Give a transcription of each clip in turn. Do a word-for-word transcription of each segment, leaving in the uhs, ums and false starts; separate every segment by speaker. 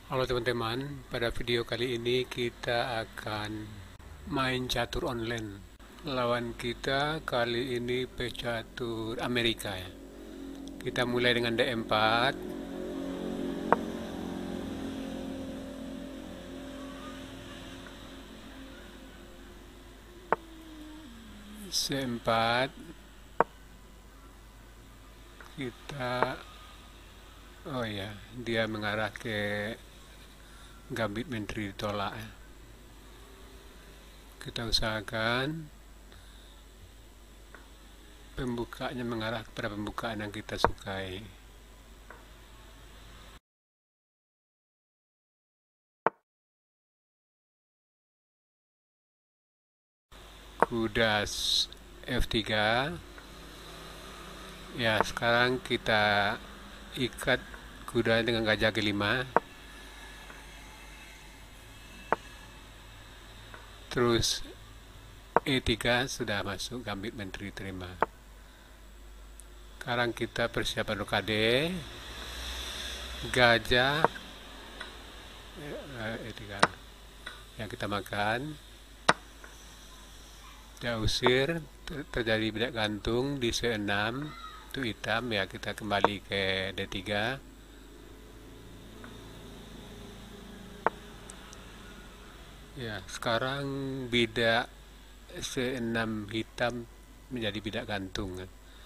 Speaker 1: Halo teman-teman, pada video kali ini kita akan main catur online. Lawan kita kali ini pecatur Amerika ya. Kita mulai dengan D empat. C empat. Kita oh ya, dia mengarah ke gambit menteri ditolak ya. Kita usahakan pembukanya mengarah kepada pembukaan yang kita sukai. Kuda F tiga. Ya, sekarang kita ikat kuda dengan gajah G lima. Terus E tiga sudah masuk gambit menteri terima. Sekarang kita persiapan rokade. Gajah E tiga. Yang kita makan. Kita usir, terjadi bidak gantung di C enam. Itu hitam ya, kita kembali ke D tiga. Ya, sekarang bidak C enam hitam menjadi bidak gantung.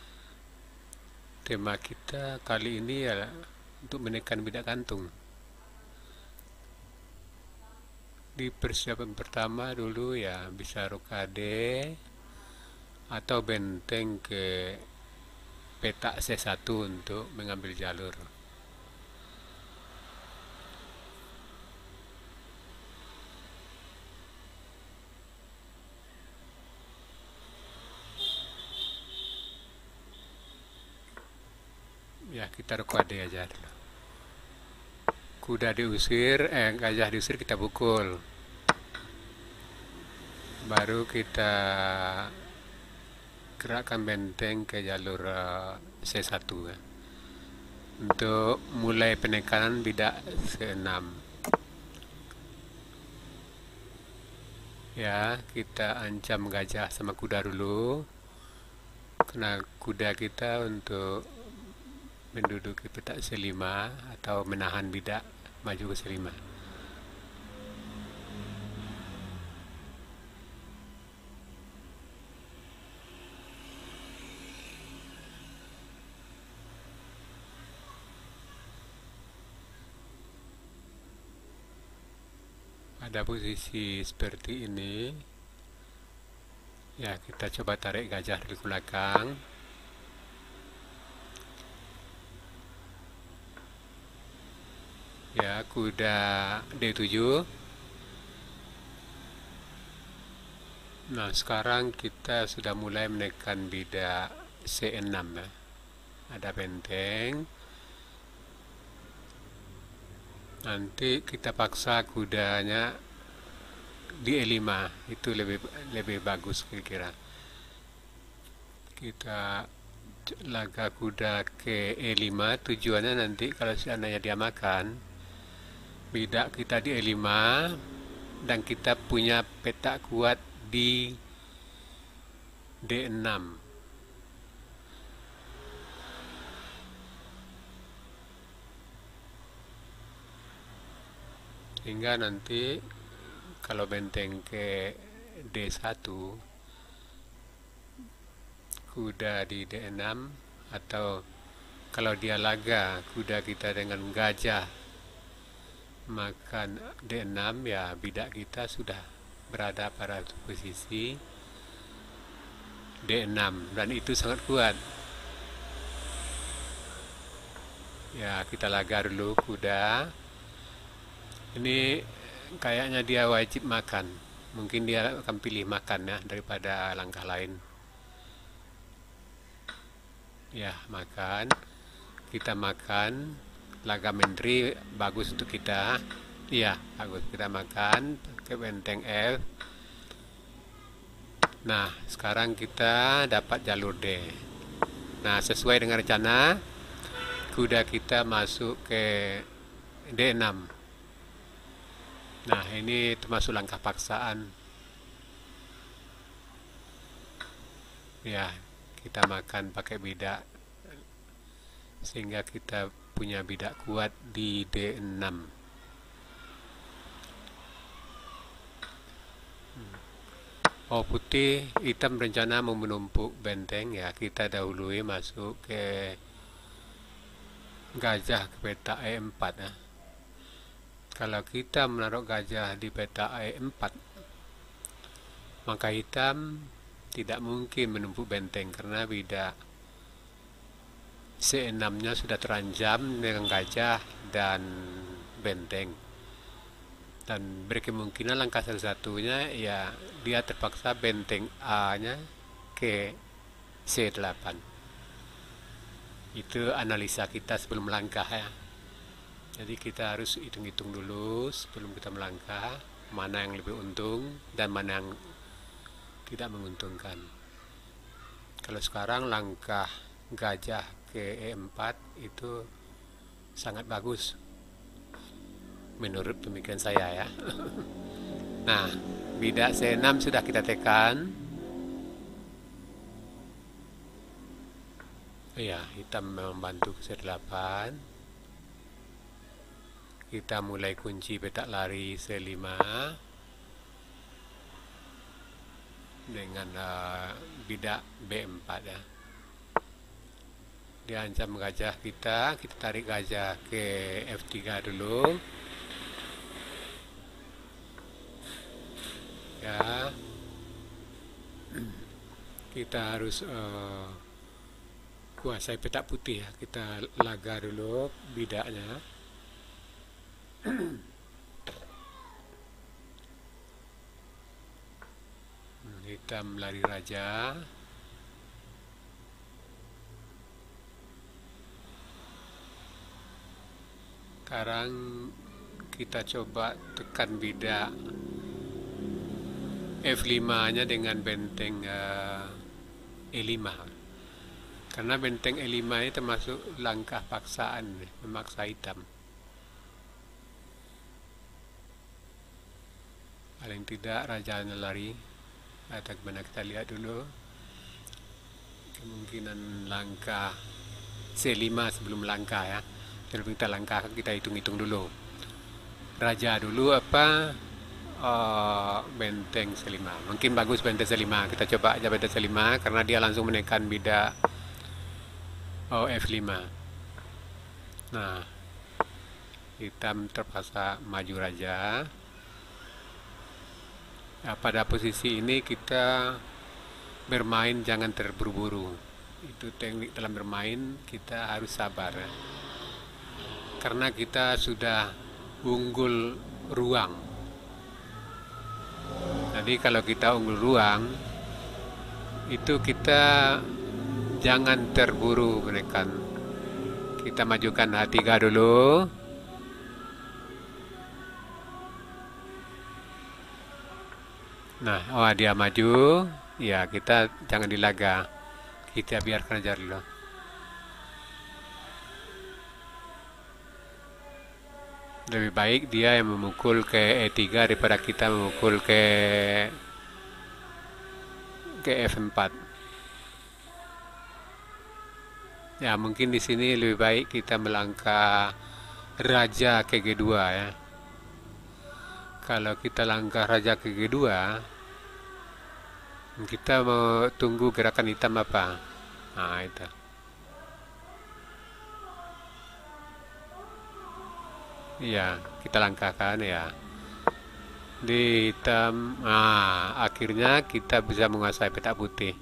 Speaker 1: Tema kita kali ini ya untuk menekan bidak gantung. Di persiapan pertama dulu ya bisa rokade atau benteng ke petak C satu untuk mengambil jalur. Ya, kita rokade aja dulu. Kuda diusir, eh gajah diusir, kita pukul. Baru kita gerakkan benteng ke jalur uh, C satu ya. Untuk mulai penekanan bidak C enam. Ya, kita ancam gajah sama kuda dulu. Karena kuda kita untuk menduduki petak C lima atau menahan bidak maju ke C lima. Pada posisi seperti ini ya, kita coba tarik gajah dari belakang. Ya, kuda D tujuh. Nah, sekarang kita sudah mulai menekan bidak C enam ya. Ada benteng. Nanti kita paksa kudanya di E lima, itu lebih lebih bagus kira-kira. Kita laga kuda ke E lima, tujuannya nanti kalau seandainya dia makan, bidak kita di E lima dan kita punya petak kuat di D enam. Hingga nanti kalau benteng ke D satu, kuda di D enam, atau kalau dia laga kuda kita dengan gajah makan D enam, ya bidak kita sudah berada pada posisi D enam dan itu sangat kuat. Ya, kita laga dulu kuda. Ini kayaknya dia wajib makan. Mungkin dia akan pilih makan ya daripada langkah lain. Ya, makan. Kita makan. Laga menteri bagus untuk kita. Iya, bagus. Kita makan ke benteng F. Nah, sekarang kita dapat jalur D. Nah, sesuai dengan rencana, kuda kita masuk ke D enam. Nah, ini termasuk langkah paksaan. Ya, kita makan pakai bidak sehingga kita punya bidak kuat di D enam. Oh, putih, hitam rencana mau menumpuk benteng ya. Kita dahului masuk ke gajah ke peta E empat ya. Kalau kita menaruh gajah di peta E empat, maka hitam tidak mungkin menumpuk benteng karena bidak C enam-nya sudah terancam dengan gajah dan benteng. Dan berkemungkinan langkah satu-satunya ya dia terpaksa benteng A-nya ke C delapan. Itu analisa kita sebelum melangkah ya. Jadi kita harus hitung-hitung dulu sebelum kita melangkah mana yang lebih untung dan mana yang tidak menguntungkan. Kalau sekarang langkah gajah ke E empat itu sangat bagus menurut pemikiran saya ya. Nah, bidak C enam sudah kita tekan. Ya, hitam membantu ke C delapan. Kita mulai kunci petak lari C lima dengan uh, bidak B empat ya. Diancam gajah kita, kita tarik gajah ke F tiga dulu. Ya, kita harus uh, kuasai petak putih ya. Kita laga dulu bidaknya. Hitam lari raja. Sekarang kita coba tekan bidak F lima nya dengan benteng uh, E lima, karena benteng E lima ini termasuk langkah paksaan, memaksa hitam. Paling tidak rajanya lari atau gimana, kita lihat dulu kemungkinan langkah C lima sebelum langkah ya. Sebelum kita langkah kita hitung-hitung dulu raja dulu apa Uh, benteng C lima. Mungkin bagus benteng C lima. Kita coba aja benteng C lima karena dia langsung menekan bidak oh, F lima. Nah, hitam terpaksa maju raja. Nah, pada posisi ini kita bermain jangan terburu-buru. Itu teknik dalam bermain, kita harus sabar ya. Karena kita sudah unggul ruang. Jadi kalau kita unggul ruang, itu kita jangan terburu menekan. Kita majukan H tiga dulu. Nah, oh dia maju. Ya, kita jangan dilaga. Kita biarkan aja dulu. Lebih baik dia yang memukul ke E tiga daripada kita memukul ke ke F empat. Ya, mungkin di sini lebih baik kita melangkah raja ke G dua ya. Kalau kita langkah raja ke G dua, kita mau tunggu gerakan hitam apa. Nah, itu. Ya, kita langkahkan ya. Di hitam, nah, akhirnya kita bisa menguasai petak putih.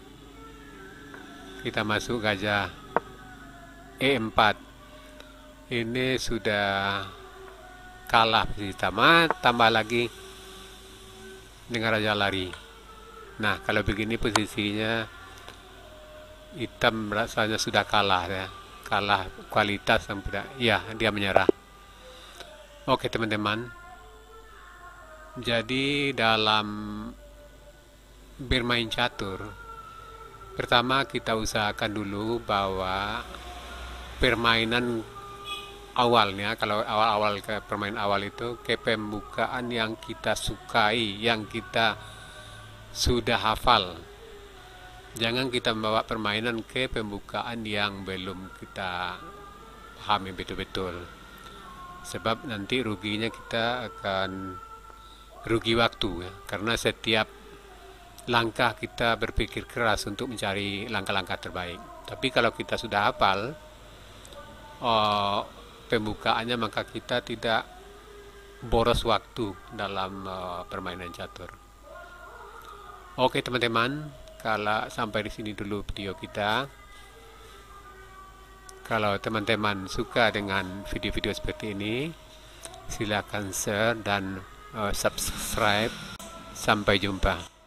Speaker 1: Kita masuk gajah E empat. Ini sudah kalah hitam, tambah lagi dengan raja lari. Nah, kalau begini posisinya hitam rasanya sudah kalah ya. Kalah kualitas yang tidak. Ya, dia menyerah. Oke teman-teman, jadi dalam bermain catur, pertama kita usahakan dulu bahwa permainan awalnya, kalau awal-awal ke permain awal itu ke pembukaan yang kita sukai, yang kita sudah hafal. Jangan kita membawa permainan ke pembukaan yang belum kita pahami betul-betul, sebab nanti ruginya kita akan rugi waktu ya, karena setiap langkah kita berpikir keras untuk mencari langkah-langkah terbaik. Tapi kalau kita sudah hafal uh, pembukaannya, maka kita tidak boros waktu dalam uh, permainan catur. Oke teman-teman, kalau sampai di sini dulu video kita. Kalau teman-teman suka dengan video-video seperti ini, silakan share dan uh, subscribe. Sampai jumpa.